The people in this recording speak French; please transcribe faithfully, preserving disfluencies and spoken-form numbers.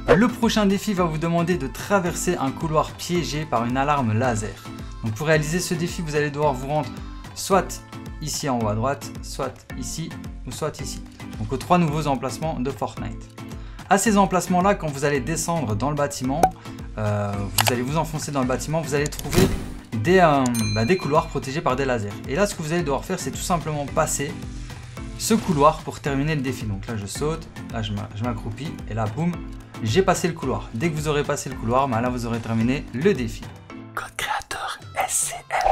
Le prochain défi va vous demander de traverser un couloir piégé par une alarme laser. Donc pour réaliser ce défi, vous allez devoir vous rendre soit ici en haut à droite, soit ici ou soit ici. Donc aux trois nouveaux emplacements de Fortnite. À ces emplacements là, quand vous allez descendre dans le bâtiment, euh, vous allez vous enfoncer dans le bâtiment, vous allez trouver des, euh, bah, des couloirs protégés par des lasers. Et là ce que vous allez devoir faire, c'est tout simplement passer ce couloir pour terminer le défi. Donc là je saute, là je m'accroupis et là boum, j'ai passé le couloir. Dès que vous aurez passé le couloir, bah, là vous aurez terminé le défi. Code créateur S C F.